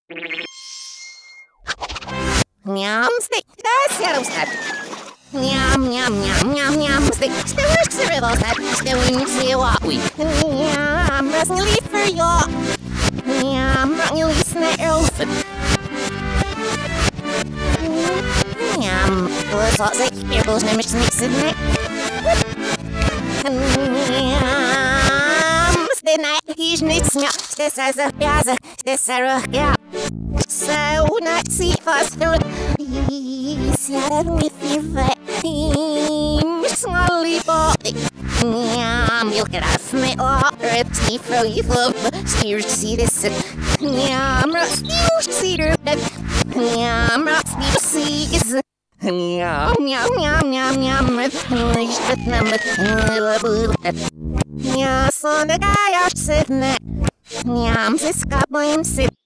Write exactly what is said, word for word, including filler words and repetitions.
Ням, стей, да, серым степ. Ням, ням, ням, ням, ням, стей, стewers, cyril, step, stewing, see what we. Nям, rasnily for you. Nям, rasnily snail. Nям, was all sick, here goes no much sneaks in it. Nям, stay night, he's nits, yeah, stay says a piazza, stay Sarah, yeah. So not see faster. Siaran with your vein, smally body. Yum, you'll get off my rip, see for you love, steers see this. Yum, rusty cedar, yum, rusty seas. Yum, yum, yum, yum, yum, with number. Yeah, son, the guy out sitting there. Yum, this got my sit.